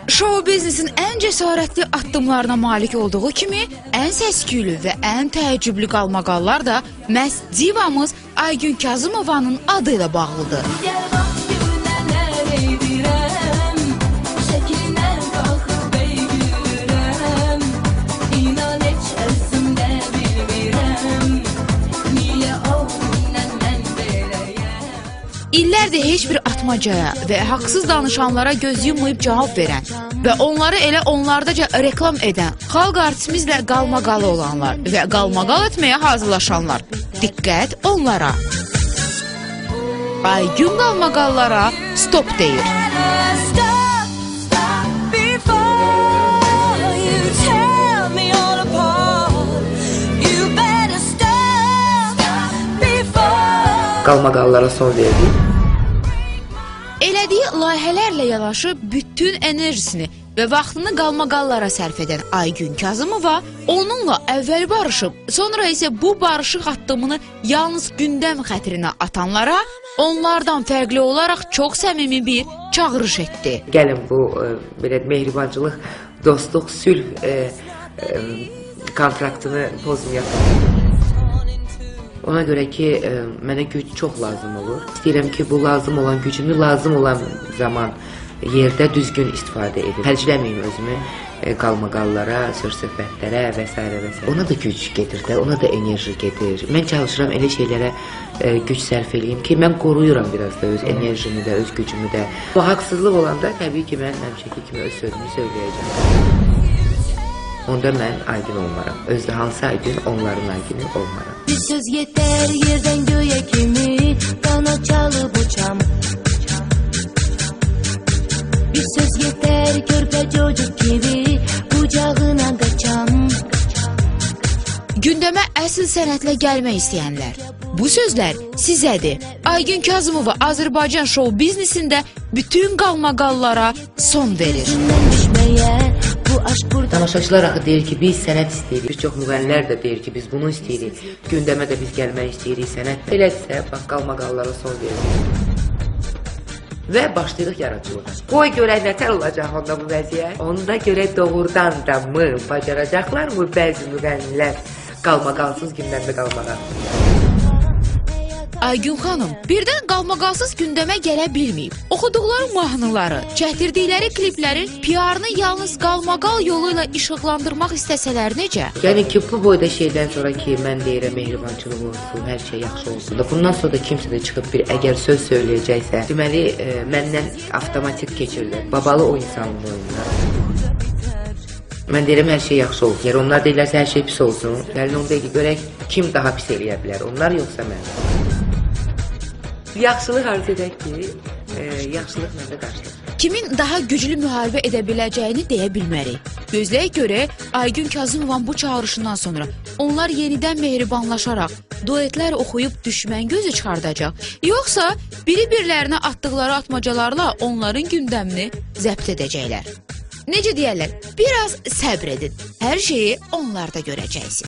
Show biznesin ən cəsarətli addımlarına malik olduğu kimi, ən səs-küylü və ən təəccüblü qalmaqallar da məhz divamız Aygün Kazımovanın adı ilə bağlıdır. İllərdir heç bir atmacaya və haqsız danışanlara göz yummayıb cavab verən və onları elə onlardaca reklam edən xalq artistimizlə qalmaqalı olanlar və qalmaqal etməyə hazırlaşanlar. Diqqət onlara. Aygün qalmaqallara stop deyir. Qalmaqallara son verdi. Elədiyi layihələrlə yanaşı bütün enerjisini və vaxtını qalmaqallara sərf edən Aygün Kazımova onunla əvvəl barışıb, sonra isə bu barışıq addımını yalnız gündəm xətrinə atanlara onlardan fərqli olaraq çox səmimi bir çağırış etdi. Gəlin bu belə mehribancılıq, dostluq, sülh kontraktını pozmayaq. Ona görə ki, mənə güc çox lazım olur. İstəyirəm ki, bu lazım olan gücümü lazım olan zaman, yerdə düzgün istifadə edim. Hərcləməyim özümü qalmaqallara, söz-söhbətlərə və s. və s. Ona da güc gedir də, ona da enerji gedir. Mən çalışıram elə şeylərə güc sərf eləyim ki, mən qoruyuram biraz da öz enerjimi də, öz gücümü də. Bu haqsızlıq olanda təbii ki, mən həmişəki kimi öz sözümü söyləyəcəm. Onda mən Aygün olmaram. Özdə hansı Aygün, onların Aygünü olmaram. Bir söz yeter yerden göğe kimi, kanat çalıp uçam. Bir söz yeter körpe çocuk gibi, kucağına kaçam. Gündəmə əsl sənətlə gəlmək istəyənlər. Bu sözlər sizədir. Aygün Kazımova Azərbaycan show biznesində bütün qalmaqallara son verir. Tamaşaçılar axı deyir ki, biz sənət istəyirik. Bir çox müğənnilər də deyir ki, biz bunu istəyirik. Gündəmə də biz gəlmək istəyirik sənət. Elədirsə, bax, qalmaqallara son veririk. Və başlayırıq yaradıcılığa. Qoy görək nətər olacaq onda bu vəziyyət. Onda görə doğrudan da mı, bacaracaqlar mı bəzi müğənnilər qalmaqalsız gündəmdə qalmağa? Aygün xanım birdən qalmaqalsız gündəmə gələ bilməyib. Oxuduqları mahnıları, çəkdirdikləri kliplərin PR-ını yalnız qalmaqal yolu ilə işıqlandırmaq istəsələr necə? Yəni ki, bu boyda şeydən sonra ki, mən deyirəm mehribançılıq olsun, hər şey yaxşı olsun da. Bundan sonra da kimsə də çıxıb bir əgər söz söyləyəcəksə, deməli, məndən avtomatik keçirdi. Babalı o insanın boyunda. Mən deyirəm, hər şey yaxşı olsun. Yəni, onlar deyirlərsə, hər şey pis olsun. Yəni, onu deyil ki, görək, kim daha pis eləyə bilər? Onlar yoxsa mən? Yaxşılıq arzu edək ki, yaxşılıq məndə qarşıdır. Kimin daha güclü müharibə edə biləcəyini deyə bilmərik. Gözləyək görə Aygün Kazımovanın bu çağırışından sonra onlar yenidən mehribanlaşaraq duetlər oxuyub düşmən gözü çıxardacaq. Yoxsa biri-birlərinə atdıqları atmacalarla onların gündəmini zəbt edəcəklər. Necə deyərlər, biraz səbr edin, hər şeyi onlar da görəcəksiniz.